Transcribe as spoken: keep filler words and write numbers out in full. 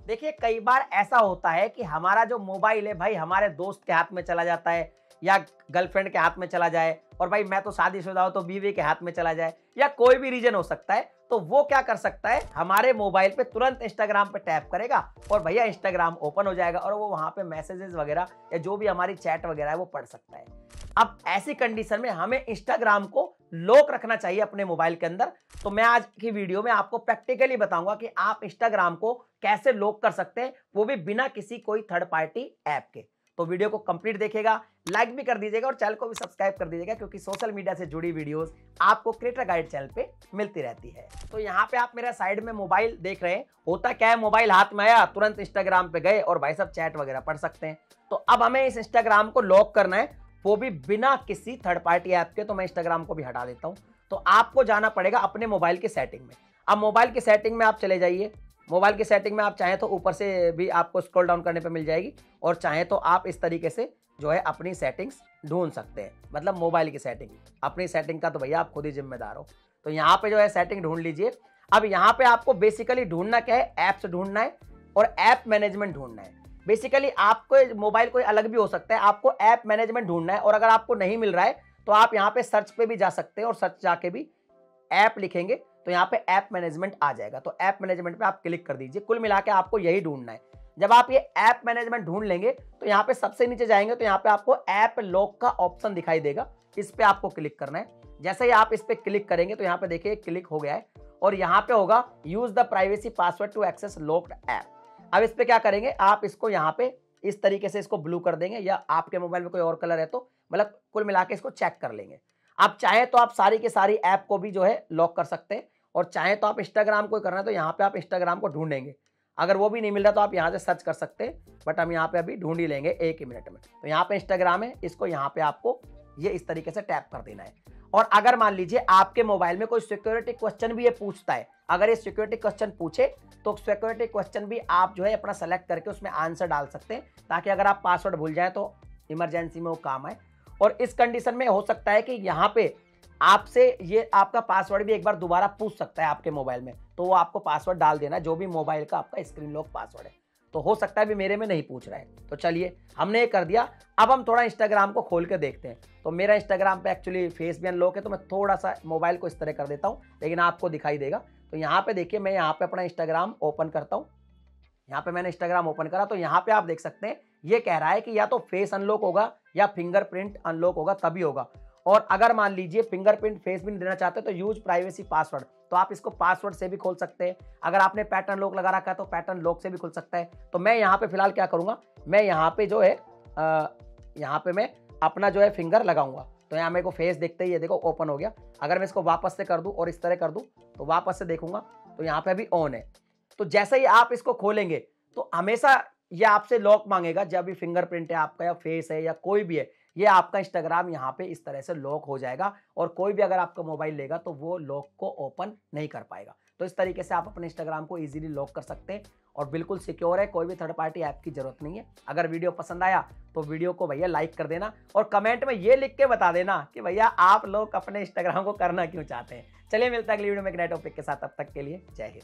देखिए कई बार ऐसा होता है कि हमारा जो मोबाइल है भाई हमारे दोस्त के हाथ में चला जाता है या गर्लफ्रेंड के हाथ में चला जाए, और भाई मैं तो शादीशुदा हूं तो बीवी के हाथ में चला जाए, या कोई भी रीजन हो सकता है। तो वो क्या कर सकता है, हमारे मोबाइल पे तुरंत इंस्टाग्राम पे टैप करेगा और भैया इंस्टाग्राम ओपन हो जाएगा और वो वहां पे मैसेजेस वगैरह या जो भी हमारी चैट वगैरह है वो पढ़ सकता है। अब ऐसी कंडीशन में हमें इंस्टाग्राम को लॉक रखना चाहिए अपने मोबाइल के अंदर। तो मैं आज की वीडियो में आपको प्रैक्टिकली बताऊंगा कि आप इंस्टाग्राम को कैसे लॉक कर सकते हैं, वो भी बिना किसी कोई थर्ड पार्टी ऐप के। तो वीडियो को कंप्लीट देखिएगा, लाइक भी कर दीजिएगा और चैनल को भी सब्सक्राइब कर दीजिएगा, क्योंकि सोशल मीडिया से जुड़ी वीडियोस आपको क्रिएटर गाइड चैनल पे मिलती रहती है। तो यहाँ पे आप मेरा साइड में मोबाइल देख रहे हैं। होता क्या है, मोबाइल हाथ में आया तुरंत इंस्टाग्राम पे गए और भाई साहब चैट वगैरह पढ़ सकते हैं। तो अब हमें इस इंस्टाग्राम को लॉक करना है, वो भी बिना किसी थर्ड पार्टी ऐप के। तो मैं इंस्टाग्राम को भी हटा देता हूं। तो आपको जाना पड़ेगा अपने मोबाइल की सेटिंग में। अब मोबाइल की सेटिंग में आप चले जाइए। मोबाइल की सेटिंग में आप चाहें तो ऊपर से भी आपको स्क्रॉल डाउन करने पे मिल जाएगी, और चाहें तो आप इस तरीके से जो है अपनी सेटिंग्स ढूंढ सकते हैं, मतलब मोबाइल की सेटिंग। अपनी सेटिंग का तो भैया आप खुद ही जिम्मेदार हो। तो यहाँ पे जो है सेटिंग ढूंढ लीजिए। अब यहाँ पे आपको बेसिकली ढूंढना क्या है, ऐप्स ढूंढना है और ऐप मैनेजमेंट ढूंढना है। बेसिकली आपको मोबाइल कोई अलग भी हो सकता है, आपको ऐप मैनेजमेंट ढूंढना है। और अगर आपको नहीं मिल रहा है तो आप यहाँ पे सर्च पे भी जा सकते हैं और सर्च जाके भी ऐप लिखेंगे तो यहाँ पे ऐप मैनेजमेंट आ जाएगा। तो ऐप मैनेजमेंट पे आप क्लिक कर दीजिए। कुल मिला के आपको यही ढूंढना है। जब आप ये ऐप मैनेजमेंट ढूंढ लेंगे तो यहाँ पे सबसे नीचे जाएंगे तो यहाँ पे आपको ऐप लॉक का ऑप्शन दिखाई देगा, इस पे आपको क्लिक करना है। जैसे ही आप इस पे क्लिक करेंगे तो यहाँ पे देखिए क्लिक हो गया है और यहाँ पे होगा use the privacy password to access locked app. अब इस पे क्या करेंगे, आप इसको यहाँ पे इस तरीके से इसको ब्लू कर देंगे, या आपके मोबाइल में कोई और कलर है तो मतलब कुल मिला के इसको चेक कर लेंगे। आप चाहें तो आप सारी की सारी ऐप को भी जो है लॉक कर सकते हैं, और चाहें तो आप इंस्टाग्राम को करना है तो यहाँ पे आप इंस्टाग्राम को ढूंढेंगे। अगर वो भी नहीं मिल रहा तो आप यहाँ से सर्च कर सकते हैं, बट हम यहाँ पे अभी ढूंढ ही लेंगे एक ही मिनट में। तो यहाँ पे इंस्टाग्राम है, इसको यहाँ पे आपको ये इस तरीके से टैप कर देना है। और अगर मान लीजिए आपके मोबाइल में कोई सिक्योरिटी क्वेश्चन भी ये पूछता है, अगर ये सिक्योरिटी क्वेश्चन पूछे तो सिक्योरिटी क्वेश्चन भी आप जो है अपना सेलेक्ट करके उसमें आंसर डाल सकते हैं, ताकि अगर आप पासवर्ड भूल जाए तो इमरजेंसी में वो काम आए। और इस कंडीशन में हो सकता है कि यहाँ पे आपसे ये आपका पासवर्ड भी एक बार दोबारा पूछ सकता है आपके मोबाइल में, तो वो आपको पासवर्ड डाल देना जो भी मोबाइल का आपका स्क्रीन लॉक पासवर्ड है। तो हो सकता है भी मेरे में नहीं पूछ रहा है। तो चलिए हमने ये कर दिया। अब हम थोड़ा इंस्टाग्राम को खोल के देखते हैं। तो मेरा इंस्टाग्राम पे एक्चुअली फेस भी अनलॉक है, तो मैं थोड़ा सा मोबाइल को इस तरह कर देता हूँ, लेकिन आपको दिखाई देगा। तो यहाँ पे देखिए मैं यहाँ पे अपना इंस्टाग्राम ओपन करता हूँ। यहाँ पे मैंने इंस्टाग्राम ओपन करा तो यहाँ पे आप देख सकते हैं ये कह रहा है कि या तो फेस अनलॉक होगा या फिंगरप्रिंट अनलॉक होगा, तभी होगा। और अगर मान लीजिए फिंगरप्रिंट फेस भी नहीं देना चाहते तो यूज प्राइवेसी पासवर्ड, तो आप इसको पासवर्ड से भी खोल सकते हैं। अगर आपने पैटर्न लॉक लगा रखा है तो पैटर्न लॉक से भी खुल सकता है। तो मैं यहाँ पे फिलहाल क्या करूंगा, मैं यहाँ पे जो है आ, यहाँ पे मैं अपना जो है फिंगर लगाऊंगा। तो यहाँ मेरे को फेस देखते ही ये देखो ओपन हो गया। अगर मैं इसको वापस से कर दूं और इस तरह कर दूं तो वापस से देखूंगा तो यहाँ पे अभी ऑन है। तो जैसे ही आप इसको खोलेंगे तो हमेशा ये आपसे लॉक मांगेगा, जब भी फिंगरप्रिंट है आपका या फेस है या कोई भी है, ये आपका इंस्टाग्राम यहाँ पे इस तरह से लॉक हो जाएगा और कोई भी अगर आपका मोबाइल लेगा तो वो लॉक को ओपन नहीं कर पाएगा। तो इस तरीके से आप अपने इंस्टाग्राम को इजीली लॉक कर सकते हैं और बिल्कुल सिक्योर है, कोई भी थर्ड पार्टी ऐप की जरूरत नहीं है। अगर वीडियो पसंद आया तो वीडियो को भैया लाइक कर देना और कमेंट में ये लिख के बता देना कि भैया आप लोग अपने इंस्टाग्राम को करना क्यों चाहते हैं। चलिए मिलता है अगली वीडियो में एक नए टॉपिक के साथ, तब तक के लिए जय हिंद।